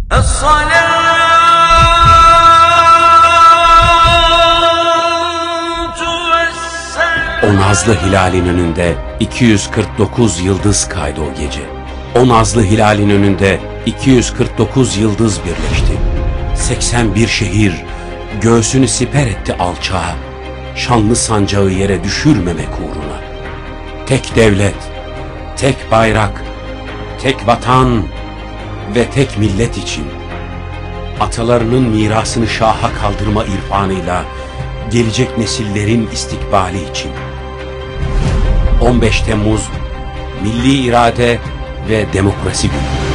O nazlı hilalin önünde 249 yıldız kaydı o gece. O nazlı hilalin önünde 249 yıldız birleşti. 81 şehir göğsünü siper etti alçağa, şanlı sancağı yere düşürmemek uğruna. Tek devlet, tek bayrak, tek vatan ve tek millet için, atalarının mirasını şaha kaldırma irfanıyla gelecek nesillerin istikbali için. 15 Temmuz Milli İrade ve Demokrasi Günü.